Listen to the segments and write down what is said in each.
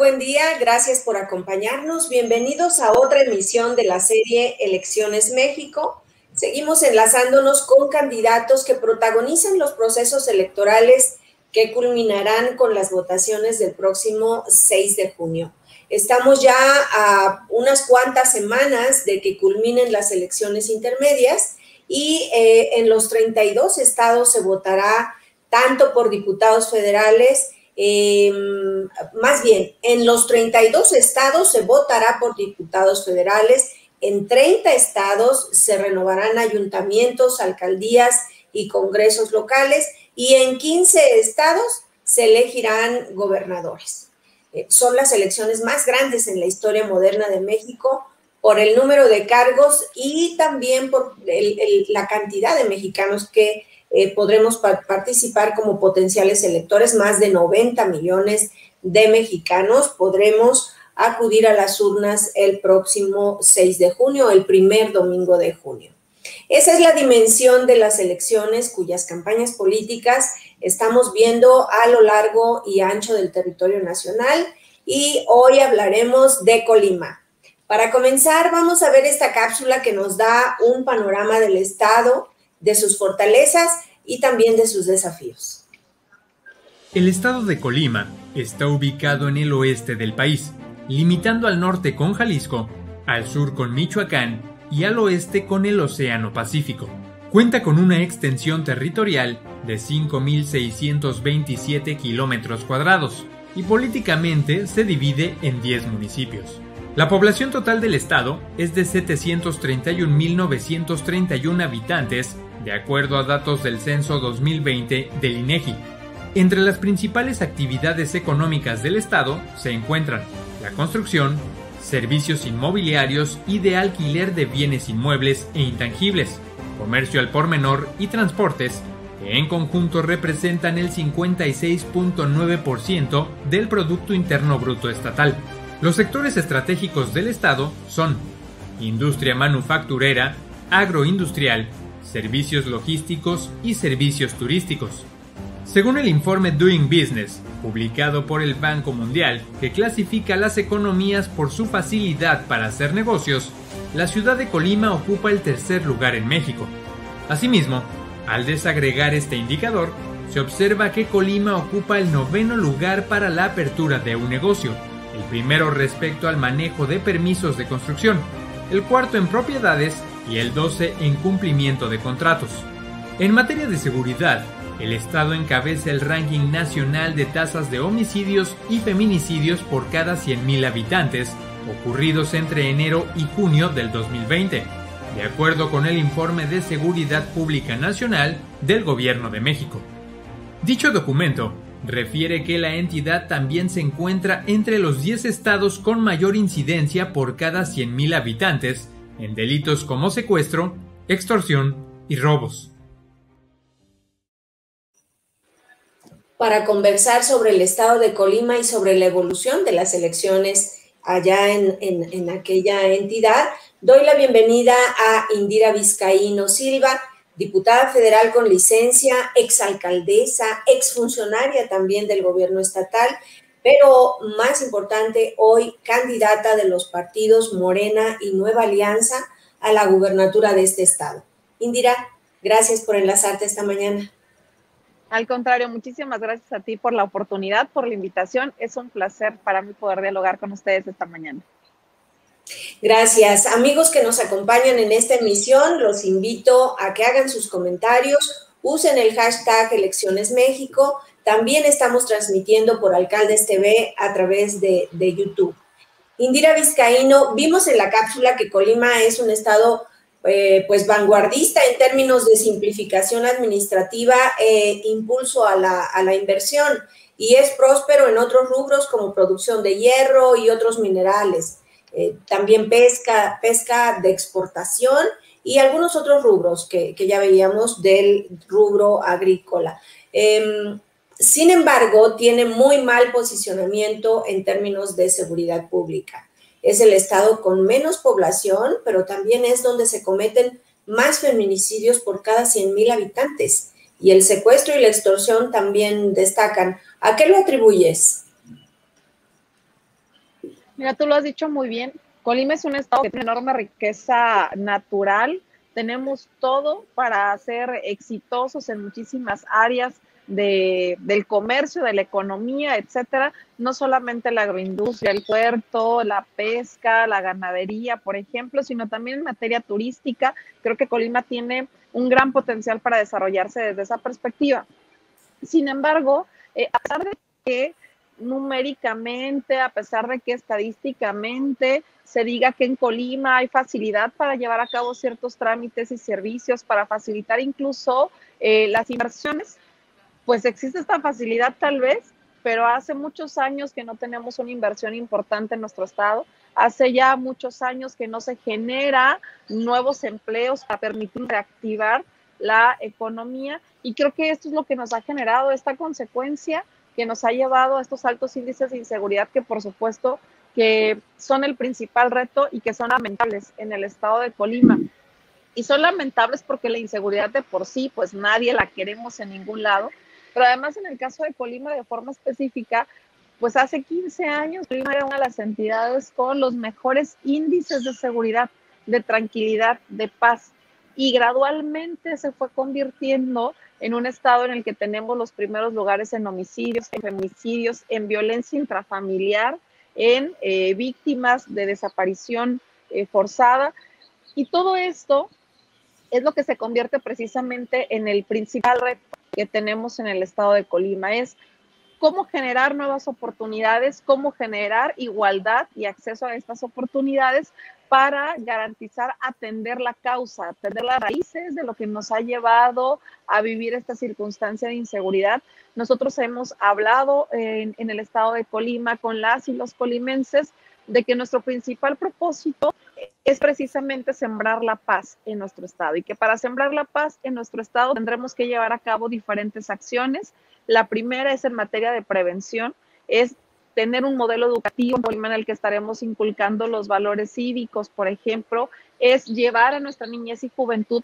buen día, gracias por acompañarnos. Bienvenidos a otra emisión de la serie Elecciones México. Seguimos enlazándonos con candidatos que protagonizan los procesos electorales que culminarán con las votaciones del próximo 6 de junio. Estamos ya a unas cuantas semanas de que culminen las elecciones intermedias y en los 32 estados se votará tanto por diputados federales, más bien, en los 32 estados se votará por diputados federales, en 30 estados se renovarán ayuntamientos, alcaldías y congresos locales y en 15 estados se elegirán gobernadores. Son las elecciones más grandes en la historia moderna de México por el número de cargos y también por la cantidad de mexicanos que podremos participar como potenciales electores. Más de 90 millones de mexicanos podremos acudir a las urnas el próximo 6 de junio, el primer domingo de junio. Esa es la dimensión de las elecciones cuyas campañas políticas estamos viendo a lo largo y ancho del territorio nacional y hoy hablaremos de Colima. Para comenzar, vamos a ver esta cápsula que nos da un panorama del estado, de sus fortalezas y también de sus desafíos. El estado de Colima está ubicado en el oeste del país, limitando al norte con Jalisco, al sur con Michoacán y al oeste con el Océano Pacífico. Cuenta con una extensión territorial de 5.627 kilómetros cuadrados y políticamente se divide en 10 municipios. La población total del estado es de 731.931 habitantes, de acuerdo a datos del censo 2020 del INEGI. Entre las principales actividades económicas del estado se encuentran la construcción, servicios inmobiliarios y de alquiler de bienes inmuebles e intangibles, comercio al por menor y transportes, que en conjunto representan el 56.9% del Producto Interno Bruto Estatal. Los sectores estratégicos del estado son industria manufacturera, agroindustrial, servicios logísticos y servicios turísticos. Según el informe Doing Business, publicado por el Banco Mundial, que clasifica las economías por su facilidad para hacer negocios, la ciudad de Colima ocupa el tercer lugar en México. Asimismo, al desagregar este indicador, se observa que Colima ocupa el 9º lugar para la apertura de un negocio, el primero respecto al manejo de permisos de construcción, el cuarto en propiedades y el 12 en cumplimiento de contratos. En materia de seguridad, el estado encabeza el ranking nacional de tasas de homicidios y feminicidios por cada 100.000 habitantes, ocurridos entre enero y junio del 2020, de acuerdo con el Informe de Seguridad Pública Nacional del Gobierno de México. Dicho documento refiere que la entidad también se encuentra entre los 10 estados con mayor incidencia por cada 100.000 habitantes en delitos como secuestro, extorsión y robos. Para conversar sobre el estado de Colima y sobre la evolución de las elecciones allá en aquella entidad, doy la bienvenida a Indira Vizcaíno Silva, diputada federal con licencia, exalcaldesa, exfuncionaria también del gobierno estatal, pero más importante hoy, candidata de los partidos Morena y Nueva Alianza a la gubernatura de este estado. Indira, gracias por enlazarte esta mañana. Al contrario, muchísimas gracias a ti por la oportunidad, por la invitación. Es un placer para mí poder dialogar con ustedes esta mañana. Gracias. Amigos que nos acompañan en esta emisión, los invito a que hagan sus comentarios, usen el hashtag Elecciones México. También estamos transmitiendo por Alcaldes TV a través de YouTube. Indira Vizcaíno, vimos en la cápsula que Colima es un estado pues vanguardista en términos de simplificación administrativa e impulso a la inversión y es próspero en otros rubros como producción de hierro y otros minerales, también pesca de exportación y algunos otros rubros que ya veíamos del rubro agrícola. Sin embargo, tiene muy mal posicionamiento en términos de seguridad pública. Es el estado con menos población, pero también es donde se cometen más feminicidios por cada 100.000 habitantes. Y el secuestro y la extorsión también destacan. ¿A qué lo atribuyes? Mira, tú lo has dicho muy bien. Colima es un estado que tiene enorme riqueza natural. Tenemos todo para ser exitosos en muchísimas áreas del comercio, de la economía, etcétera. No solamente la agroindustria, el puerto, la pesca, la ganadería, por ejemplo, sino también en materia turística. Creo que Colima tiene un gran potencial para desarrollarse desde esa perspectiva. Sin embargo, a pesar de que numéricamente, a pesar de que estadísticamente se diga que en Colima hay facilidad para llevar a cabo ciertos trámites y servicios, para facilitar incluso las inversiones, pues existe esta facilidad tal vez, pero hace muchos años que no tenemos una inversión importante en nuestro estado, hace ya muchos años que no se genera nuevos empleos para permitir reactivar la economía y creo que esto es lo que nos ha generado esta consecuencia que nos ha llevado a estos altos índices de inseguridad que por supuesto que son el principal reto y que son lamentables en el estado de Colima. Y son lamentables porque la inseguridad de por sí, pues nadie la queremos en ningún lado, pero además en el caso de Colima de forma específica, pues hace 15 años Colima era una de las entidades con los mejores índices de seguridad, de tranquilidad, de paz, y gradualmente se fue convirtiendo en un estado en el que tenemos los primeros lugares en homicidios, en feminicidios, en violencia intrafamiliar, en víctimas de desaparición forzada, y todo esto es lo que se convierte precisamente en el principal reto que tenemos en el estado de Colima, es cómo generar nuevas oportunidades, cómo generar igualdad y acceso a estas oportunidades para garantizar atender la causa, atender las raíces de lo que nos ha llevado a vivir esta circunstancia de inseguridad. Nosotros hemos hablado en el estado de Colima con las y los colimenses de que nuestro principal propósito es precisamente sembrar la paz en nuestro estado y que para sembrar la paz en nuestro estado tendremos que llevar a cabo diferentes acciones. La primera es en materia de prevención, es tener un modelo educativo en el que estaremos inculcando los valores cívicos, por ejemplo, es llevar a nuestra niñez y juventud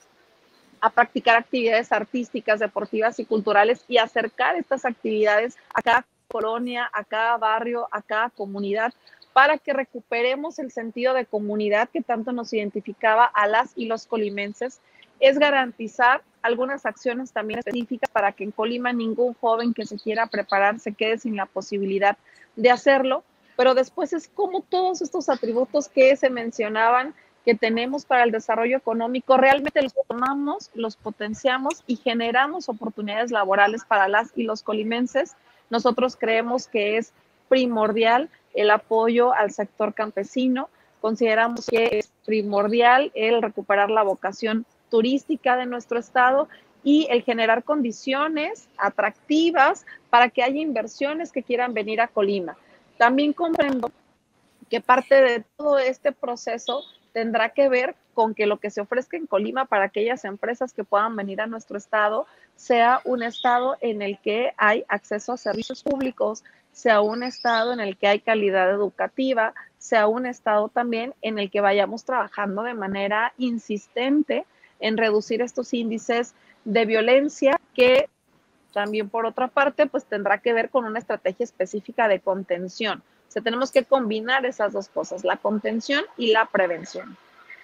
a practicar actividades artísticas, deportivas y culturales y acercar estas actividades a cada colonia, a cada barrio, a cada comunidad, para que recuperemos el sentido de comunidad que tanto nos identificaba a las y los colimenses. Es garantizar algunas acciones también específicas para que en Colima ningún joven que se quiera preparar se quede sin la posibilidad de hacerlo, pero después es como todos estos atributos que se mencionaban que tenemos para el desarrollo económico, realmente los tomamos, los potenciamos y generamos oportunidades laborales para las y los colimenses. Nosotros creemos que es primordial el apoyo al sector campesino, consideramos que es primordial el recuperar la vocación turística de nuestro estado y el generar condiciones atractivas para que haya inversiones que quieran venir a Colima. También comprendo que parte de todo este proceso tendrá que ver con que lo que se ofrezca en Colima para aquellas empresas que puedan venir a nuestro estado sea un estado en el que hay acceso a servicios públicos, sea un estado en el que hay calidad educativa, sea un estado también en el que vayamos trabajando de manera insistente en reducir estos índices de violencia que también por otra parte pues tendrá que ver con una estrategia específica de contención. O sea, tenemos que combinar esas dos cosas, la contención y la prevención.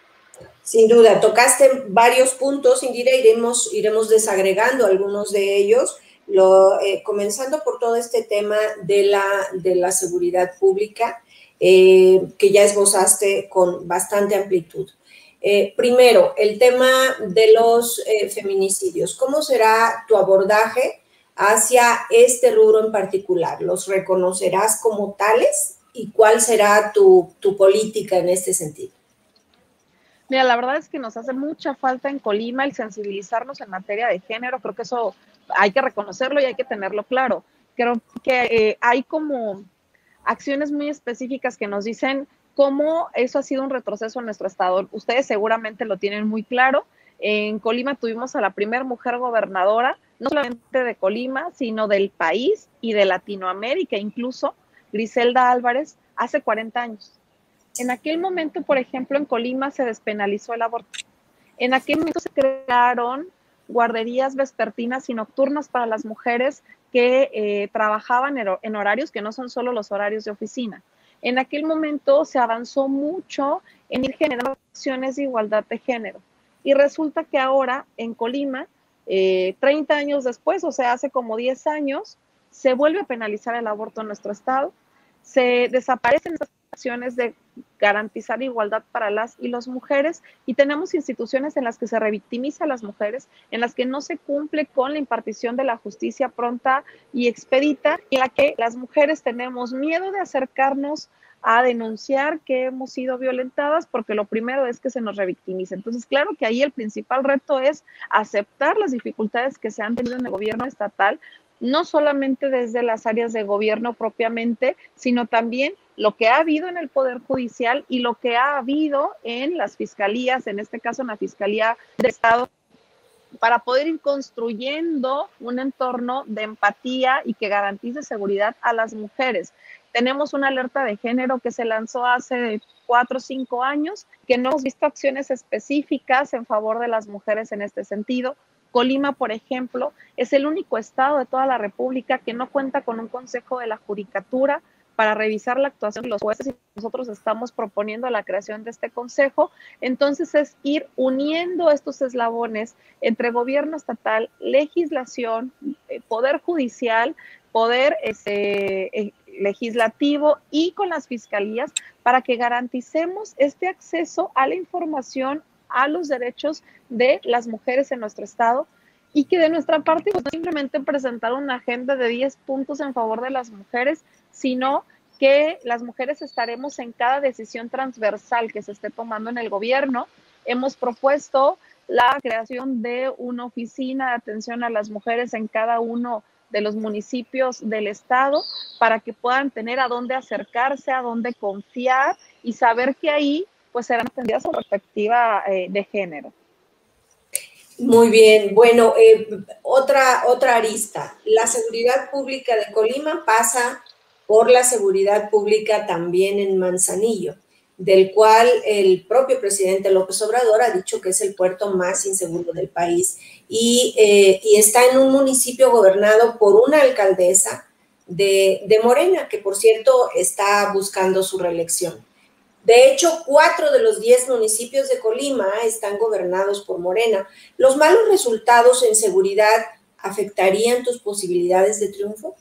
Sin duda, tocaste varios puntos, Indira, iremos desagregando algunos de ellos, comenzando por todo este tema de la seguridad pública, que ya esbozaste con bastante amplitud. Primero, el tema de los feminicidios. ¿Cómo será tu abordaje hacia este rubro en particular? ¿Los reconocerás como tales? ¿Y cuál será tu política en este sentido? Mira, la verdad es que nos hace mucha falta en Colima el sensibilizarnos en materia de género. Creo que eso hay que reconocerlo y hay que tenerlo claro. Creo que hay como acciones muy específicas que nos dicen cómo eso ha sido un retroceso en nuestro estado. Ustedes seguramente lo tienen muy claro. En Colima tuvimos a la primera mujer gobernadora, no solamente de Colima, sino del país y de Latinoamérica, incluso Griselda Álvarez, hace 40 años. En aquel momento, por ejemplo, en Colima se despenalizó el aborto. En aquel momento se crearon guarderías vespertinas y nocturnas para las mujeres que trabajaban en horarios que no son solo los horarios de oficina. En aquel momento se avanzó mucho en ir generando acciones de igualdad de género. Y resulta que ahora en Colima, 30 años después, o sea, hace como 10 años, se vuelve a penalizar el aborto en nuestro estado, se desaparecen esas acciones de garantizar igualdad para las y las mujeres, y tenemos instituciones en las que se revictimiza a las mujeres, en las que no se cumple con la impartición de la justicia pronta y expedita, en la que las mujeres tenemos miedo de acercarnos a denunciar que hemos sido violentadas, porque lo primero es que se nos revictimice. Entonces, claro que ahí el principal reto es aceptar las dificultades que se han tenido en el gobierno estatal, no solamente desde las áreas de gobierno propiamente, sino también lo que ha habido en el Poder Judicial y lo que ha habido en las fiscalías, en este caso en la Fiscalía de Estado, para poder ir construyendo un entorno de empatía y que garantice seguridad a las mujeres. Tenemos una alerta de género que se lanzó hace 4 o 5 años, que no hemos visto acciones específicas en favor de las mujeres en este sentido. Colima, por ejemplo, es el único estado de toda la República que no cuenta con un consejo de la judicatura para revisar la actuación de los jueces, y nosotros estamos proponiendo la creación de este consejo. Entonces es ir uniendo estos eslabones entre gobierno estatal, legislación, poder judicial, poder legislativo y con las fiscalías, para que garanticemos este acceso a la información, a los derechos de las mujeres en nuestro estado, y que de nuestra parte pues, no simplemente presentar una agenda de 10 puntos en favor de las mujeres, sino que las mujeres estaremos en cada decisión transversal que se esté tomando en el gobierno. Hemos propuesto la creación de una oficina de atención a las mujeres en cada uno de los municipios del estado, para que puedan tener a dónde acercarse, a dónde confiar y saber que ahí pues serán atendidas con perspectiva de género. Muy bien, bueno, otra arista. La seguridad pública de Colima pasa por la seguridad pública también en Manzanillo, del cual el propio presidente López Obrador ha dicho que es el puerto más inseguro del país, y está en un municipio gobernado por una alcaldesa de Morena, que por cierto está buscando su reelección. De hecho, 4 de los 10 municipios de Colima están gobernados por Morena. ¿Los malos resultados en seguridad afectarían tus posibilidades de triunfo?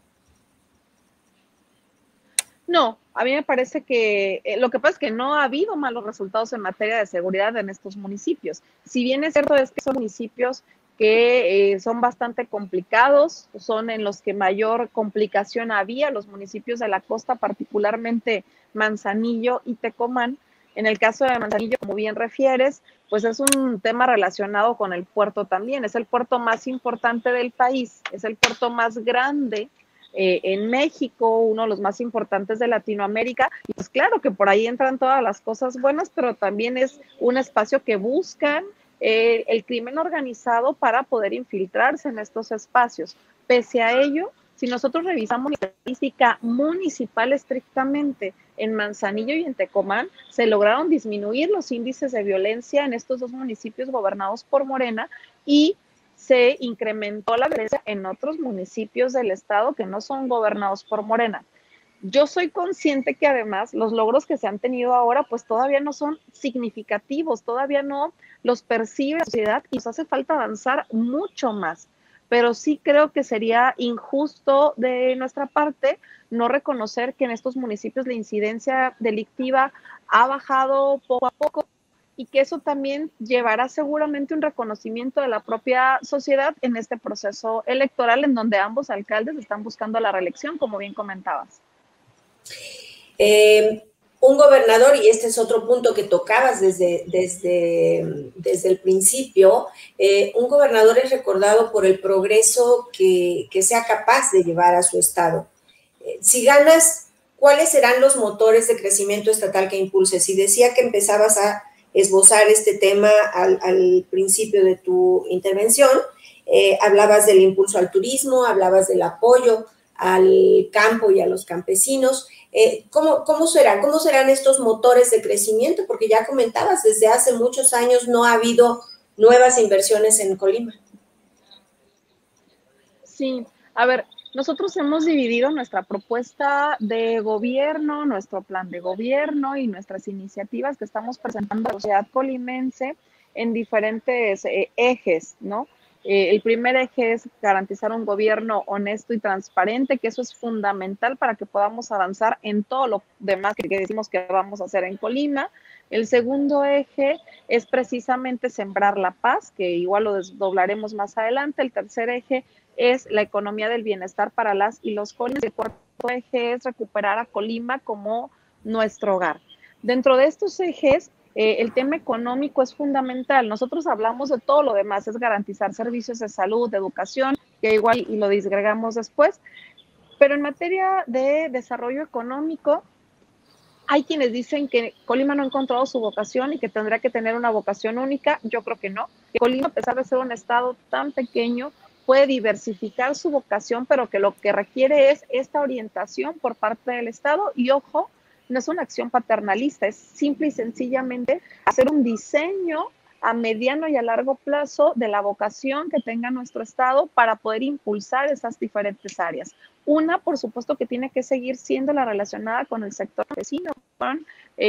No, a mí me parece que lo que pasa es que no ha habido malos resultados en materia de seguridad en estos municipios. Si bien es cierto es que son municipios que son bastante complicados, son en los que mayor complicación había, los municipios de la costa, particularmente Manzanillo y Tecomán. En el caso de Manzanillo, como bien refieres, pues es un tema relacionado con el puerto también. Es el puerto más importante del país, es el puerto más grande en México, uno de los más importantes de Latinoamérica, y pues claro que por ahí entran todas las cosas buenas, pero también es un espacio que buscan el crimen organizado para poder infiltrarse en estos espacios. Pese a ello, si nosotros revisamos la estadística municipal estrictamente, en Manzanillo y en Tecomán se lograron disminuir los índices de violencia en estos 2 municipios gobernados por Morena, y se incrementó la violencia en otros municipios del estado que no son gobernados por Morena. Yo soy consciente que además los logros que se han tenido ahora pues todavía no son significativos, todavía no los percibe la sociedad y nos hace falta avanzar mucho más. Pero sí creo que sería injusto de nuestra parte no reconocer que en estos municipios la incidencia delictiva ha bajado poco a poco, y que eso también llevará seguramente un reconocimiento de la propia sociedad en este proceso electoral, en donde ambos alcaldes están buscando la reelección, como bien comentabas. Un gobernador, y este es otro punto que tocabas desde el principio, un gobernador es recordado por el progreso que sea capaz de llevar a su estado. Si ganas, ¿cuáles serán los motores de crecimiento estatal que impulses? Y decía que empezabas a esbozar este tema al principio de tu intervención, hablabas del impulso al turismo, hablabas del apoyo al campo y a los campesinos. ¿Cómo serán estos motores de crecimiento? Porque ya comentabas, desde hace muchos años no ha habido nuevas inversiones en Colima. Sí, a ver, Nosotros hemos dividido nuestra propuesta de gobierno, nuestro plan de gobierno y nuestras iniciativas que estamos presentando a la sociedad colimense en diferentes ejes, ¿no? El primer eje es garantizar un gobierno honesto y transparente, que eso es fundamental para que podamos avanzar en todo lo demás que decimos que vamos a hacer en Colima. El segundo eje es precisamente sembrar la paz, que igual lo desdoblaremos más adelante. El tercer eje es la economía del bienestar para las y los colimenses. El cuarto eje es recuperar a Colima como nuestro hogar. Dentro de estos ejes, el tema económico es fundamental. Nosotros hablamos de todo lo demás, es garantizar servicios de salud, de educación, que igual y lo disgregamos después, pero en materia de desarrollo económico, hay quienes dicen que Colima no ha encontrado su vocación y que tendrá que tener una vocación única. Yo creo que no. Que Colima, a pesar de ser un estado tan pequeño, puede diversificar su vocación, pero que lo que requiere es esta orientación por parte del Estado. Y ojo, no es una acción paternalista, es simple y sencillamente hacer un diseño a mediano y a largo plazo de la vocación que tenga nuestro Estado para poder impulsar esas diferentes áreas. Una, por supuesto, que tiene que seguir siendo la relacionada con el sector campesino, con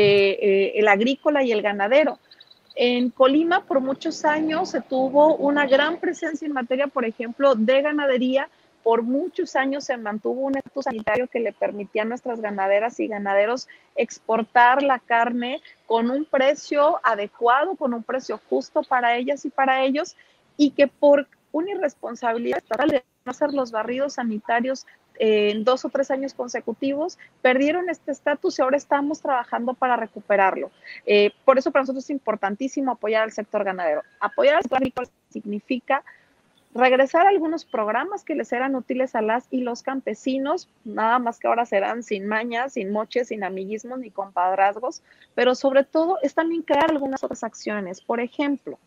el agrícola y el ganadero. En Colima, por muchos años, se tuvo una gran presencia en materia, por ejemplo, de ganadería. Por muchos años se mantuvo un estatus sanitario que le permitía a nuestras ganaderas y ganaderos exportar la carne con un precio adecuado, con un precio justo para ellas y para ellos, y que por una irresponsabilidad estatal de no hacer los barridos sanitarios en 2 o 3 años consecutivos, perdieron este estatus y ahora estamos trabajando para recuperarlo. Por eso para nosotros es importantísimo apoyar al sector ganadero. Apoyar al sector agrícola significa regresar a algunos programas que les eran útiles a las y los campesinos, nada más que ahora serán sin mañas, sin moches, sin amiguismos ni compadrazgos, pero sobre todo es también crear algunas otras acciones. Por ejemplo,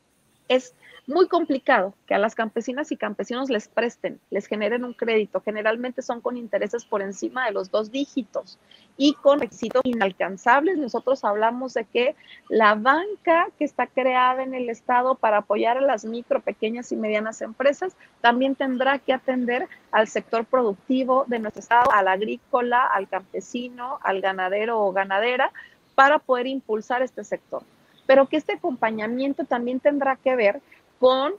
es muy complicado que a las campesinas y campesinos les presten, les generen un crédito. Generalmente son con intereses por encima de los 2 dígitos y con requisitos inalcanzables. Nosotros hablamos de que la banca que está creada en el Estado para apoyar a las micro, pequeñas y medianas empresas también tendrá que atender al sector productivo de nuestro Estado, al agrícola, al campesino, al ganadero o ganadera, para poder impulsar este sector. Pero que este acompañamiento también tendrá que ver con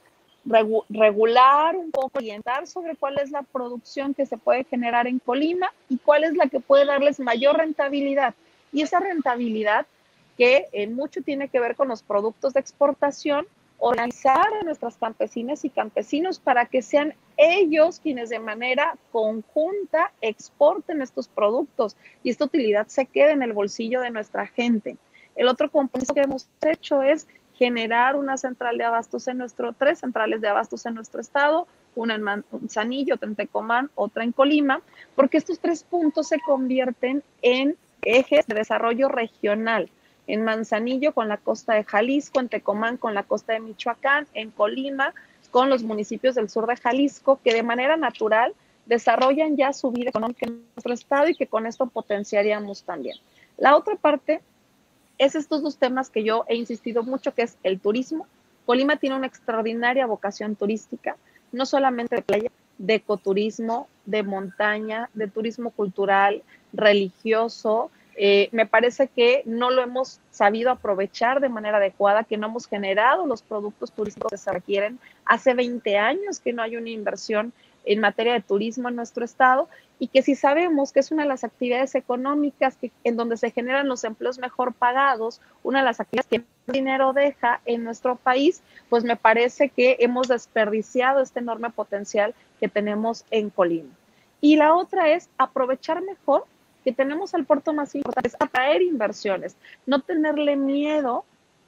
regular un poco, orientar sobre cuál es la producción que se puede generar en Colima y cuál es la que puede darles mayor rentabilidad. Y esa rentabilidad que mucho tiene que ver con los productos de exportación, organizar a nuestras campesinas y campesinos para que sean ellos quienes de manera conjunta exporten estos productos y esta utilidad se quede en el bolsillo de nuestra gente. El otro compromiso que hemos hecho es generar una central de abastos en 3 centrales de abastos en nuestro estado, una en Manzanillo, otra en Tecomán, otra en Colima, porque estos 3 puntos se convierten en ejes de desarrollo regional. En Manzanillo con la costa de Jalisco, en Tecomán con la costa de Michoacán, en Colima con los municipios del sur de Jalisco, que de manera natural desarrollan ya su vida económica en nuestro estado y que con esto potenciaríamos también. La otra parte es estos 2 temas que yo he insistido mucho, que es el turismo. Colima tiene una extraordinaria vocación turística, no solamente de playa, de ecoturismo, de montaña, de turismo cultural, religioso. Me parece que no lo hemos sabido aprovechar de manera adecuada, que no hemos generado los productos turísticos que se requieren. Hace 20 años que no hay una inversión en materia de turismo en nuestro estado, y que si sabemos que es una de las actividades económicas en donde se generan los empleos mejor pagados, una de las actividades que más dinero deja en nuestro país, pues me parece que hemos desperdiciado este enorme potencial que tenemos en Colima. Y la otra es aprovechar mejor que tenemos el puerto más importante, es atraer inversiones, no tenerle miedo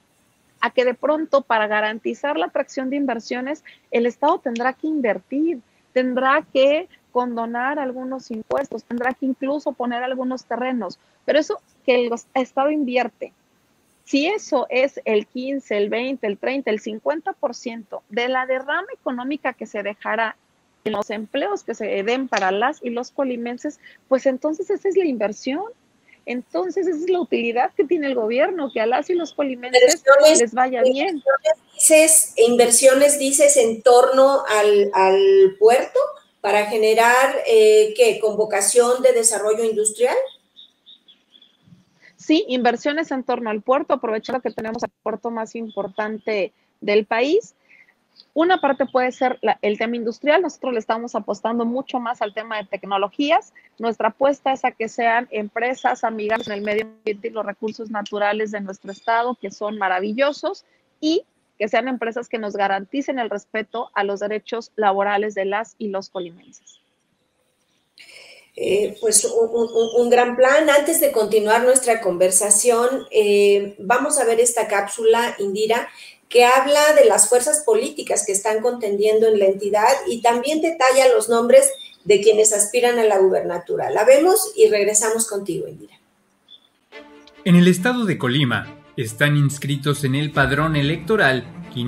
a que de pronto para garantizar la atracción de inversiones el Estado tendrá que invertir, tendrá que condonar algunos impuestos, tendrá que incluso poner algunos terrenos, pero eso que el Estado invierte, si eso es el 15, el 20, el 30, el 50% de la derrama económica que se dejará en los empleos que se den para las y los colimenses, pues entonces esa es la inversión. Entonces esa es la utilidad que tiene el gobierno, que a las y los colimenses les vaya bien. Inversiones dices en torno al puerto para generar, ¿qué? ¿Con vocación de desarrollo industrial? Sí, inversiones en torno al puerto, aprovechando que tenemos el puerto más importante del país. Una parte puede ser el tema industrial. Nosotros le estamos apostando mucho más al tema de tecnologías. Nuestra apuesta es a que sean empresas amigables en el medio ambiente y los recursos naturales de nuestro estado, que son maravillosos, y que sean empresas que nos garanticen el respeto a los derechos laborales de las y los colimenses. Pues un gran plan. Antes de continuar nuestra conversación, vamos a ver esta cápsula, Indira, que habla de las fuerzas políticas que están contendiendo en la entidad y también detalla los nombres de quienes aspiran a la gubernatura. La vemos y regresamos contigo, Indira. En el estado de Colima están inscritos en el padrón electoral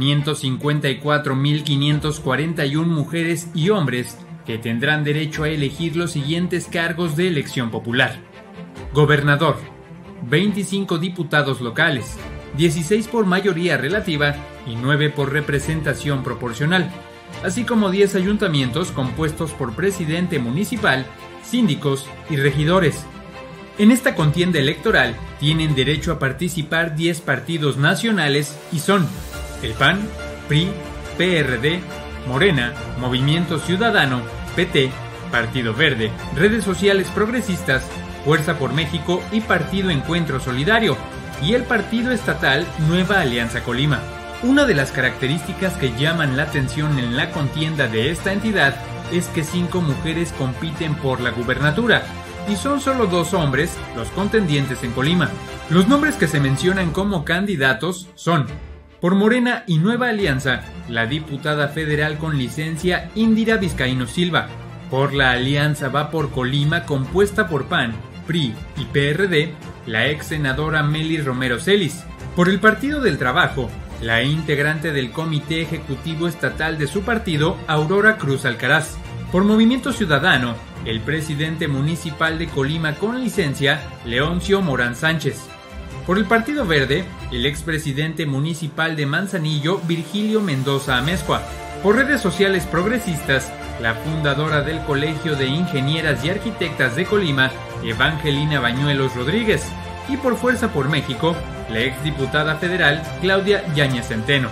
554.541 mujeres y hombres que tendrán derecho a elegir los siguientes cargos de elección popular: gobernador, 25 diputados locales, 16 por mayoría relativa y 9 por representación proporcional, así como 10 ayuntamientos compuestos por presidente municipal, síndicos y regidores. En esta contienda electoral tienen derecho a participar 10 partidos nacionales y son el PAN, PRI, PRD, Morena, Movimiento Ciudadano, PT, Partido Verde, Redes Sociales Progresistas, Fuerza por México y Partido Encuentro Solidario, y el partido estatal Nueva Alianza Colima. Una de las características que llaman la atención en la contienda de esta entidad es que 5 mujeres compiten por la gubernatura, y son solo 2 hombres los contendientes en Colima. Los nombres que se mencionan como candidatos son: por Morena y Nueva Alianza, la diputada federal con licencia Indira Vizcaíno Silva. Por la Alianza Va por Colima, compuesta por PAN, PRI y PRD, la ex senadora Meli Romero Celis. Por el Partido del Trabajo, la integrante del Comité Ejecutivo Estatal de su partido, Aurora Cruz Alcaraz. Por Movimiento Ciudadano, el presidente municipal de Colima con licencia, Leoncio Morán Sánchez. Por el Partido Verde, el expresidente municipal de Manzanillo, Virgilio Mendoza Amezcua. Por Redes Sociales Progresistas, la fundadora del Colegio de Ingenieras y Arquitectas de Colima, Evangelina Bañuelos Rodríguez. Y por Fuerza por México, la exdiputada federal, Claudia Yáñez Centeno.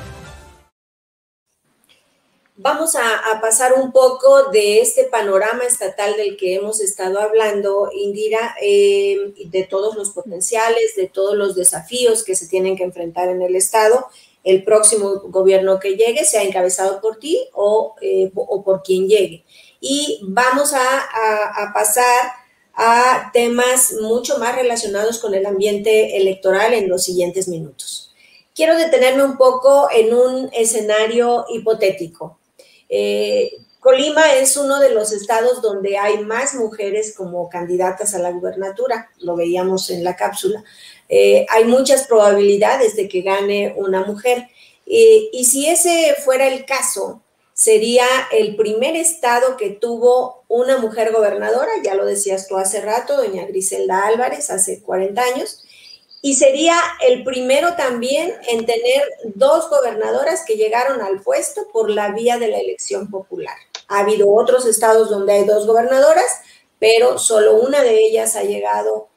Vamos a pasar un poco de este panorama estatal del que hemos estado hablando, Indira, de todos los potenciales, de todos los desafíos que se tienen que enfrentar en el estado. El próximo gobierno que llegue, sea encabezado por ti o por quien llegue. Y vamos a pasar a temas mucho más relacionados con el ambiente electoral en los siguientes minutos. Quiero detenerme un poco en un escenario hipotético. Colima es uno de los estados donde hay más mujeres como candidatas a la gubernatura, lo veíamos en la cápsula. Hay muchas probabilidades de que gane una mujer, y si ese fuera el caso, sería el primer estado que tuvo una mujer gobernadora, ya lo decías tú hace rato, doña Griselda Álvarez, hace 40 años, y sería el primero también en tener 2 gobernadoras que llegaron al puesto por la vía de la elección popular. Ha habido otros estados donde hay 2 gobernadoras, pero solo una de ellas ha llegado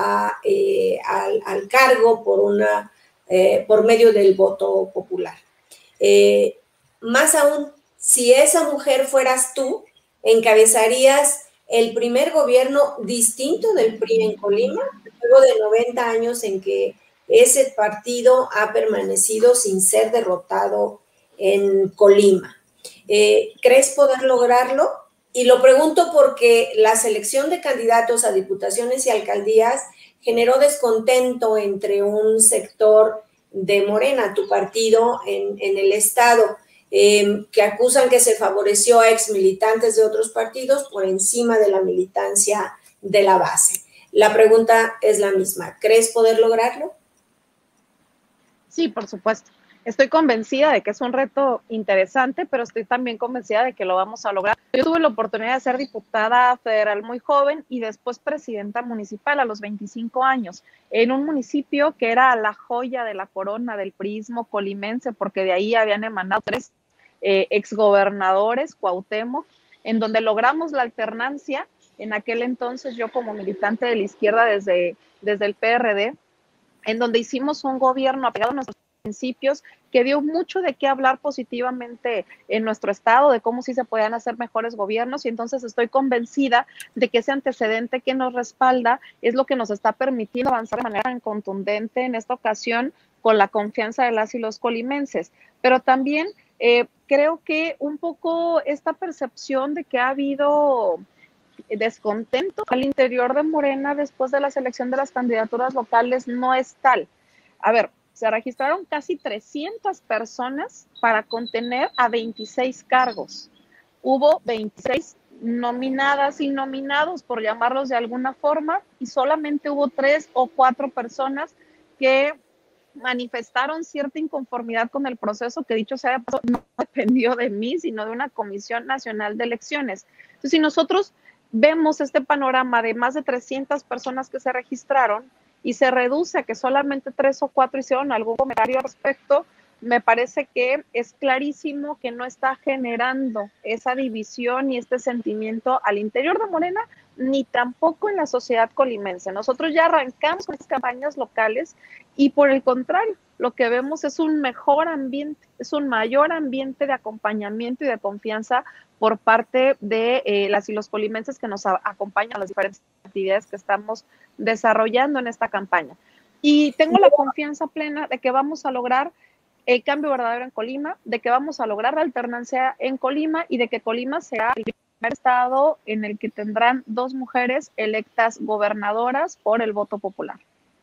al cargo por medio del voto popular. Más aún, si esa mujer fueras tú, encabezarías el primer gobierno distinto del PRI en Colima, luego de 90 años en que ese partido ha permanecido sin ser derrotado en Colima. ¿Crees poder lograrlo? Y lo pregunto porque la selección de candidatos a diputaciones y alcaldías generó descontento entre un sector de Morena, tu partido, en el estado, que acusan que se favoreció a exmilitantes de otros partidos por encima de la militancia de la base. La pregunta es la misma. ¿Crees poder lograrlo? Sí, por supuesto. Estoy convencida de que es un reto interesante, pero estoy también convencida de que lo vamos a lograr. Yo tuve la oportunidad de ser diputada federal muy joven y después presidenta municipal a los 25 años, en un municipio que era la joya de la corona del priismo colimense, porque de ahí habían emanado 3 exgobernadores, Cuauhtémoc, en donde logramos la alternancia. En aquel entonces yo como militante de la izquierda desde el PRD, en donde hicimos un gobierno apegado a nuestros principios, que dio mucho de qué hablar positivamente en nuestro estado, de cómo sí se podían hacer mejores gobiernos, y entonces estoy convencida de que ese antecedente que nos respalda es lo que nos está permitiendo avanzar de manera tan contundente en esta ocasión con la confianza de las y los colimenses. Pero también creo que un poco esta percepción de que ha habido descontento al interior de Morena después de la selección de las candidaturas locales no es tal. A ver, se registraron casi 300 personas para contener a 26 cargos. Hubo 26 nominadas y nominados, por llamarlos de alguna forma, y solamente hubo 3 o 4 personas que manifestaron cierta inconformidad con el proceso, que dicho sea de paso, no dependió de mí, sino de una Comisión Nacional de Elecciones. Entonces, si nosotros vemos este panorama de más de 300 personas que se registraron y se reduce a que solamente 3 o 4 hicieron algún comentario al respecto, me parece que es clarísimo que no está generando esa división y este sentimiento al interior de Morena, ni tampoco en la sociedad colimense. Nosotros ya arrancamos con las campañas locales y por el contrario, lo que vemos es un mejor ambiente, es un mayor ambiente de acompañamiento y de confianza por parte de las y los colimenses que nos acompañan a las diferentes actividades que estamos desarrollando en esta campaña. Y tengo la confianza plena de que vamos a lograr el cambio verdadero en Colima, de que vamos a lograr la alternancia en Colima y de que Colima será el primer estado en el que tendrán 2 mujeres electas gobernadoras por el voto popular.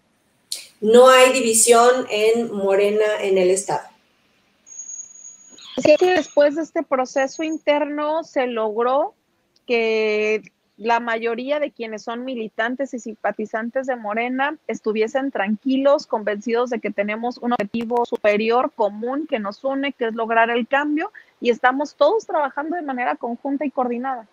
No hay división en Morena en el estado. Así que después de este proceso interno se logró que la mayoría de quienes son militantes y simpatizantes de Morena estuviesen tranquilos, convencidos de que tenemos un objetivo superior común que nos une, que es lograr el cambio, y estamos todos trabajando de manera conjunta y coordinada.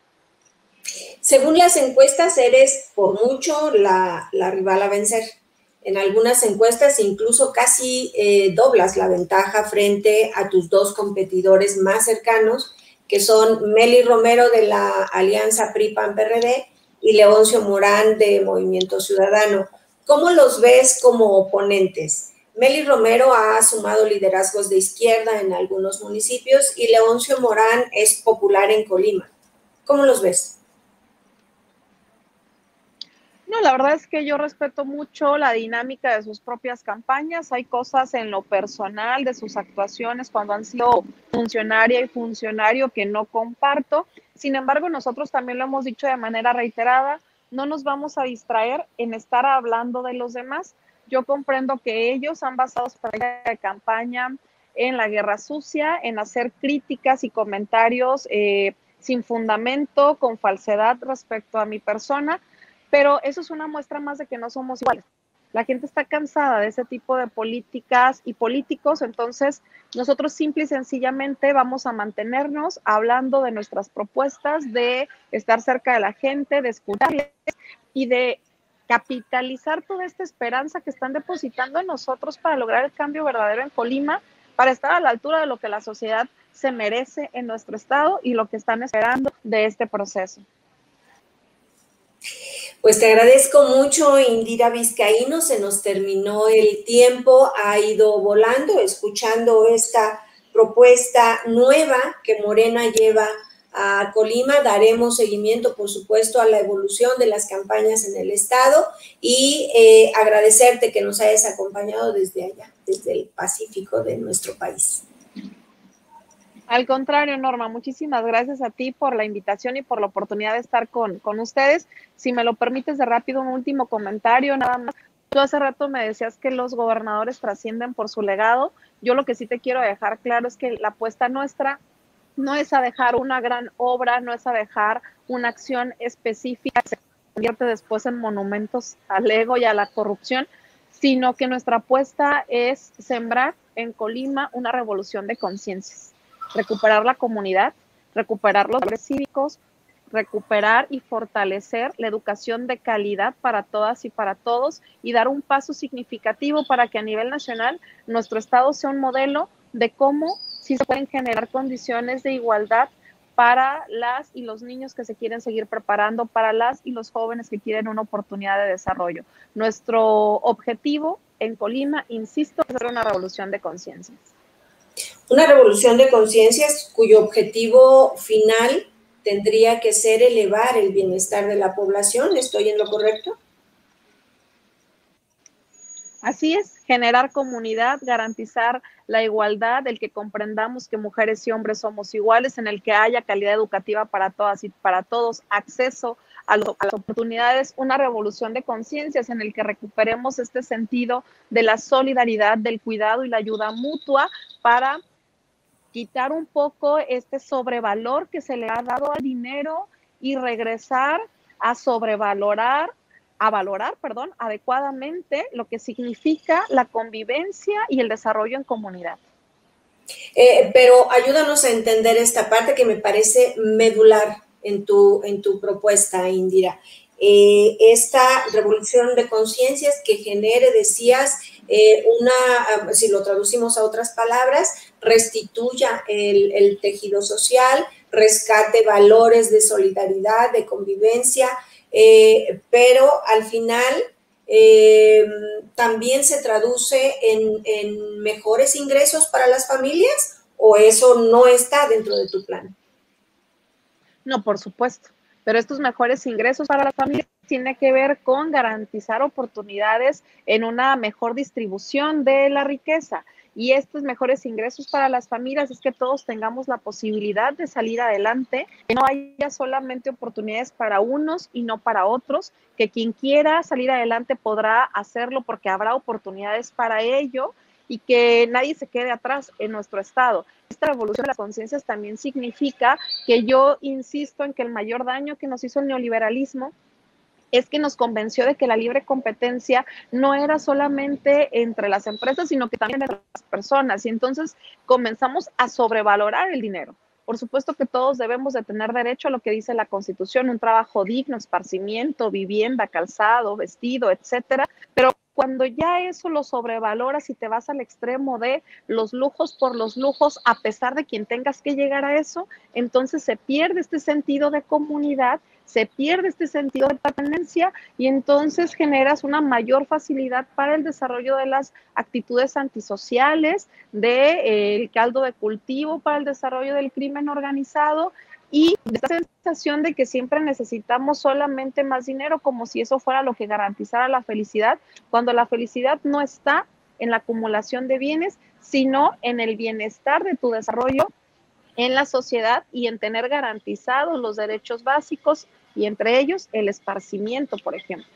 Según las encuestas, eres por mucho la rival a vencer. En algunas encuestas incluso casi doblas la ventaja frente a tus 2 competidores más cercanos, que son Mely Romero de la Alianza PRI-PAN-PRD y Leoncio Morán de Movimiento Ciudadano. ¿Cómo los ves como oponentes? Mely Romero ha sumado liderazgos de izquierda en algunos municipios y Leoncio Morán es popular en Colima. ¿Cómo los ves? No, la verdad es que yo respeto mucho la dinámica de sus propias campañas. Hay cosas en lo personal de sus actuaciones cuando han sido funcionaria y funcionario que no comparto. Sin embargo, nosotros también lo hemos dicho de manera reiterada, no nos vamos a distraer en estar hablando de los demás. Yo comprendo que ellos han basado su estrategia de campaña en la guerra sucia, en hacer críticas y comentarios sin fundamento, con falsedad respecto a mi persona, pero eso es una muestra más de que no somos iguales. La gente está cansada de ese tipo de políticas y políticos, entonces nosotros simple y sencillamente vamos a mantenernos hablando de nuestras propuestas, de estar cerca de la gente, de escucharles y de capitalizar toda esta esperanza que están depositando en nosotros para lograr el cambio verdadero en Colima, para estar a la altura de lo que la sociedad se merece en nuestro estado y lo que están esperando de este proceso. Pues te agradezco mucho, Indira Vizcaíno, se nos terminó el tiempo, ha ido volando, escuchando esta propuesta nueva que Morena lleva a Colima. Daremos seguimiento, por supuesto, a la evolución de las campañas en el estado y agradecerte que nos hayas acompañado desde allá, desde el Pacífico de nuestro país. Al contrario, Norma, muchísimas gracias a ti por la invitación y por la oportunidad de estar con ustedes. Si me lo permites de rápido, un último comentario, nada más. Tú hace rato me decías que los gobernadores trascienden por su legado. Yo lo que sí te quiero dejar claro es que la apuesta nuestra no es a dejar una gran obra, no es a dejar una acción específica que se convierte después en monumentos al ego y a la corrupción, sino que nuestra apuesta es sembrar en Colima una revolución de conciencias. Recuperar la comunidad, recuperar los valores cívicos, recuperar y fortalecer la educación de calidad para todas y para todos y dar un paso significativo para que a nivel nacional nuestro estado sea un modelo de cómo sí se pueden generar condiciones de igualdad para las y los niños que se quieren seguir preparando, para las y los jóvenes que quieren una oportunidad de desarrollo. Nuestro objetivo en Colima, insisto, es hacer una revolución de conciencias. Una revolución de conciencias cuyo objetivo final tendría que ser elevar el bienestar de la población. ¿Estoy en lo correcto? Así es, generar comunidad, garantizar la igualdad, el que comprendamos que mujeres y hombres somos iguales, en el que haya calidad educativa para todas y para todos, acceso a las oportunidades, una revolución de conciencias en el que recuperemos este sentido de la solidaridad, del cuidado y la ayuda mutua para quitar un poco este sobrevalor que se le ha dado al dinero y regresar a valorar adecuadamente lo que significa la convivencia y el desarrollo en comunidad. Pero ayúdanos a entender esta parte que me parece medular en tu propuesta, Indira. Esta revolución de conciencias que genere, decías, si lo traducimos a otras palabras, restituya el tejido social, rescate valores de solidaridad, de convivencia, pero al final también se traduce en mejores ingresos para las familias, ¿o eso no está dentro de tu plan? No, por supuesto, pero estos mejores ingresos para las familias tiene que ver con garantizar oportunidades en una mejor distribución de la riqueza. Y estos mejores ingresos para las familias es que todos tengamos la posibilidad de salir adelante, que no haya solamente oportunidades para unos y no para otros, que quien quiera salir adelante podrá hacerlo porque habrá oportunidades para ello y que nadie se quede atrás en nuestro estado. Esta revolución de las conciencias también significa que yo insisto en que el mayor daño que nos hizo el neoliberalismo es que nos convenció de que la libre competencia no era solamente entre las empresas, sino que también entre las personas. Y entonces comenzamos a sobrevalorar el dinero. Por supuesto que todos debemos de tener derecho a lo que dice la Constitución, un trabajo digno, esparcimiento, vivienda, calzado, vestido, etcétera. Pero cuando ya eso lo sobrevaloras y te vas al extremo de los lujos por los lujos, a pesar de quien tengas que llegar a eso, entonces se pierde este sentido de comunidad, se pierde este sentido de pertenencia y entonces generas una mayor facilidad para el desarrollo de las actitudes antisociales, del caldo de cultivo para el desarrollo del crimen organizado y de esta sensación de que siempre necesitamos solamente más dinero, como si eso fuera lo que garantizara la felicidad, cuando la felicidad no está en la acumulación de bienes, sino en el bienestar de tu desarrollo en la sociedad y en tener garantizados los derechos básicos y entre ellos el esparcimiento, por ejemplo.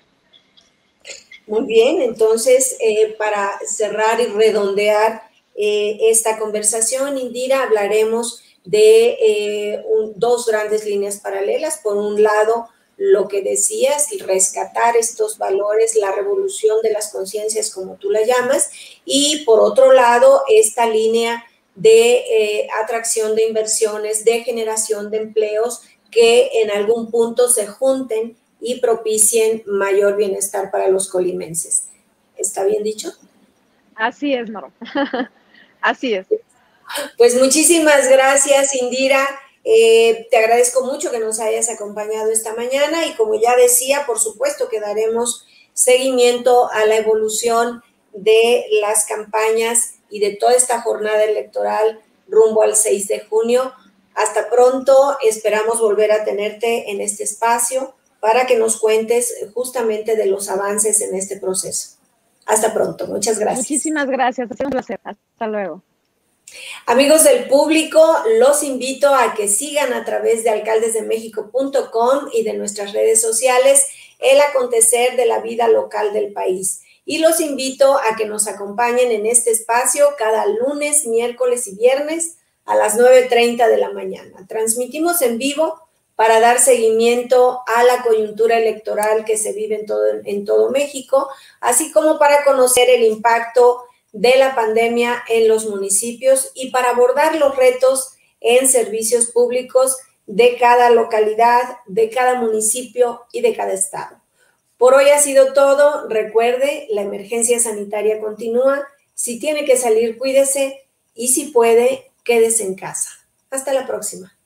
Muy bien, entonces para cerrar y redondear esta conversación, Indira, hablaremos de dos grandes líneas paralelas. Por un lado, lo que decías, y rescatar estos valores, la revolución de las conciencias, como tú la llamas, y por otro lado, esta línea de atracción de inversiones, de generación de empleos que en algún punto se junten y propicien mayor bienestar para los colimenses. ¿Está bien dicho? Así es, Noro. Así es. Pues muchísimas gracias, Indira. Te agradezco mucho que nos hayas acompañado esta mañana y como ya decía, por supuesto que daremos seguimiento a la evolución de las campañas y de toda esta jornada electoral rumbo al 6 de junio. Hasta pronto, esperamos volver a tenerte en este espacio para que nos cuentes justamente de los avances en este proceso. Hasta pronto, muchas gracias. Muchísimas gracias, ha sido un placer. Hasta luego. Amigos del público, los invito a que sigan a través de alcaldesdemexico.com y de nuestras redes sociales el acontecer de la vida local del país. Y los invito a que nos acompañen en este espacio cada lunes, miércoles y viernes a las 9:30 de la mañana. Transmitimos en vivo para dar seguimiento a la coyuntura electoral que se vive en todo México, así como para conocer el impacto de la pandemia en los municipios y para abordar los retos en servicios públicos de cada localidad, de cada municipio y de cada estado. Por hoy ha sido todo. Recuerde, la emergencia sanitaria continúa. Si tiene que salir, cuídese y si puede, quédese en casa. Hasta la próxima.